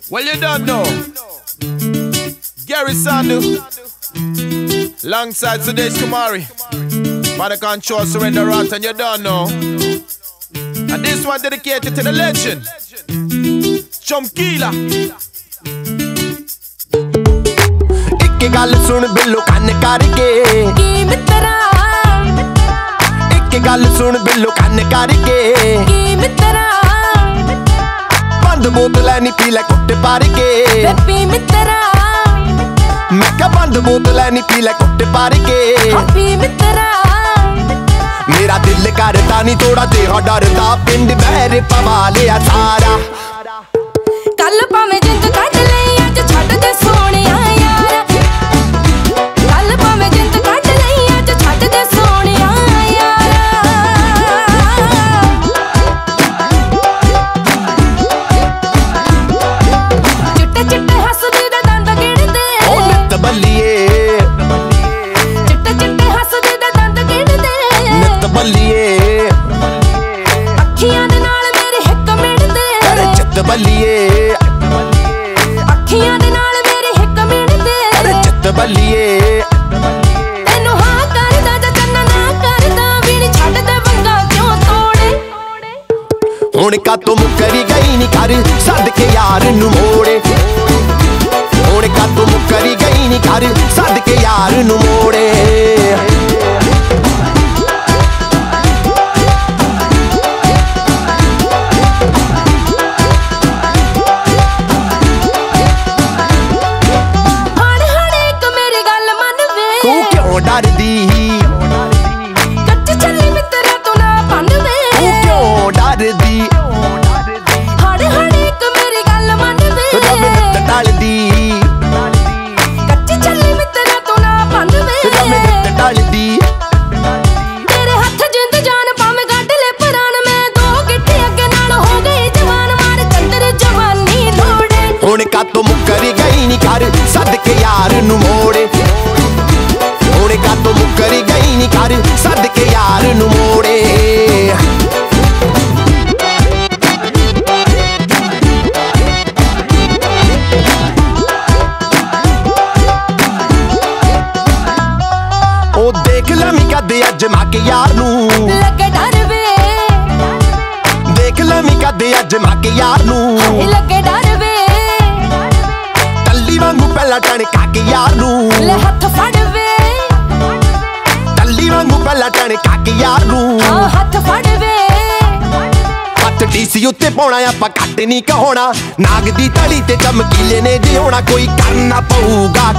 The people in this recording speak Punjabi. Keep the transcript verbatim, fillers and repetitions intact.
Well, you don't know. Gary Sandu, alongside Sudesh Kumari, by the control Surrender Rat, and you don't know. And this one dedicated to the legend, Chomkila. Ikke ਗੱਲ ਸੁਣ ਬਿੱਲੋ ਕੰਨ ਕਰਕੇ ਕੀ ਮਿੱਤਰਾ ਇੱਕ ਗੱਲ ਸੁਣ ਬਿੱਲੋ ਕੰਨ ਕਰਕੇ ਕੀ ਮਿੱਤਰਾ ਬੰਦ ਬੋਤਲ ਐ ਨੀ ਪੀ ਲੈ ਕੁੱਟ ਪਾਰ ਕੇ ਹੈਪੀ ਮਿੱਤਰਾ ਮੈਂ ਕਿਹਾ ਬੰਦ ਬੋਤਲ ਐ ਨੀ ਪੀ ਲੈ ਕੁੱਟ ਪਾਰ ਕੇ ਹੈਪੀ ਮਿੱਤਰਾ ਮੇਰਾ ਦਿਲ ਕਰਦਾ ਨੀ ਥੋੜਾ ਜਿਹਾ ਡਰਦਾ ਪਿੰਡ ਬਹਿਰੇ ਪਵਾ ਲਿਆ ਸਾਰਾ ਕੱਲ ਭਾਵੇਂ ਜਿੰਦ ਕੱਢ ਲਈ ਅੱਜ ਛੱਡ ਦੇ ਸੋਹਣਿਆ ਯਾਰ ਕੱਲ ਭਾਵੇਂ ਜਿੰਦ ਕੱਢ ਲਈ ਅੱਜ ਛੱਡ ਦੇ ਸੋਹਣਿਆ ਯਾਰ ਚਿੱਟੇ ਚਿੱਟੇ ਹੱਸਦੇ ਦੇ ਦੰਦ ਗਿਣਦੇ ਉਹ ਨਿੱਤ ਬੱਲੀਏ ਚਿੱਟੇ ਚਿੱਟੇ ਹੱਸਦੇ ਦੇ ਦੰਦ ਗਿਣਦੇ ਨਿੱਤ ਬੱਲੀਏ ਅੱਖੀਆਂ ਦੇ ਨਾਲ ਮੇਰੇ ਹਿੱਕ ਮਿਣਦੇ ਕਰ ਚਿੱਤ ਬੱਲੀਏ ਅੱਖੀਆਂ ਦੇ ਨਾਲ ਮੇਰੇ ਹਿੱਕ ਮਿਣਦੇ ਕਰ ਚਿੱਤ ਬੱਲੀਏ ਤੈਨੂੰ ਹਾਂ ਕਰਦਾ ਜਾਂ ਚੰਨਾ ਨਾ ਕਰਦਾ ਵੀ ਨੀ ਛੱਡਦੇ ਵੰਗਾ ਕਿਉਂ ਤੋੜੇ ਹੁਣ ਕਾਤੋਂ ਮੁੱਕਰੀ ਗਈ ਨੀ ਕਰ ਸੱਦ ਕੇ ਯਾਰ ਨੂੰ ਮੋੜੇ ਹੁਣ ਕਾਤੋਂ ਮੁੱਕਰੀ ਗਈ ਨੀ ਕਰ ਸੱਦ ਕੇ ਯਾਰ ਨੂੰ ਮੋੜੇ ਹਣ ਹਣ ਇੱਕ ਮੇਰੀ ਗੱਲ ਮੰਨ ਵੇ ਤੂੰ ਕਿਉਂ ਡਰਦੀ ਕੱਟ ਚੱਲੀ ਮਿੱਤਰਾ ਤੂੰ ਨਾ ਪੰਨ ਵੇ ਤੂੰ ਕਿਉਂ ਡਰਦੀ ਹਣ ਹਣ ਇੱਕ ਮੇਰੀ ਗੱਲ ਮੰਨ ਵੇ ਰੱਬ ਨਿੱਤ ਟਲਦੀ ਕੱਟ ਚੱਲੀ ਮਿੱਤਰਾ ਤੂੰ ਨਾ ਪੰਨ ਵੇ ਰੱਬ ਨਿੱਤ ਟਲਦੀ ਤੇਰੇ ਹੱਥ ਜਿੰਦ ਜਾਨ ਭਾਵੇਂ ਗੱਡ ਲੈ ਪਰਾਨ ਮੈਂ ਦੋ ਗਿੱਠੇ ਅੱਗੇ ਨਾਲ ਹੋ ਗਈ ਜਵਾਨ ਮਾਰ ਚੰਦਰ ਜਵਾਨੀ ਲੋੜੇ ਹੁਣ ਕਾਤੋਂ ਮੁੱਕਰੀ ਗਈ ਨੀ ਕਰ ਸੱਦ ਕੇ ਯਾਰ ਨੂੰ ਮੋੜੇ ਹੁਣ ਕਾਤੋਂ ਮੁੱਕਰੀ ਗਈ ਨੀ ਕਰ ਸੱਦ ਕੇ ਯਾਰ ਨੂੰ ਮੋੜੇ ਉਹ ਦੇਖ ਲਵੀਂ ਕਦੇ ਅੱਜ ਮਾ ਕੇ ਯਾਰ ਨੂੰ ਲੱਗੇ ਡਰ ਵੇ ਦੇਖ ਲਵੀਂ ਕਦੇ ਅੱਜ ਮਾ ਕੇ ਯਾਰ ਨੂੰ ਲੱਗੇ ਡਰ ਵੇ ਟੱਲੀ ਵਾਂਗੂ ਪਹਿਲਾਂ ਟਣਕਾ ਕੇ ਯਾਰ ਨੂੰ ਲੈ ਹੱਥ ਫੜ ਵੇ ਟੱਲੀ ਵਾਂਗੂ ਪਹਿਲਾਂ ਟਣਕਾ ਕੇ ਯਾਰ ਨੂੰ ਆ ਹੱਥ ਫੜ ਵੇ ਹੱਥ ਡੀਸੀ ਉੱਤੇ ਪਾਉਣਾ ਆਪਾਂ ਘੱਟ ਨਹੀਂ ਕਹਾਉਣਾ ਨਾਗ ਦੀ ਤਲੀ ਤੇ ਚਮਕੀਲੇ ਨੇ ਜੇ ਹੋਣਾ ਕੋਈ ਕਰਨਾ ਪਊਗਾ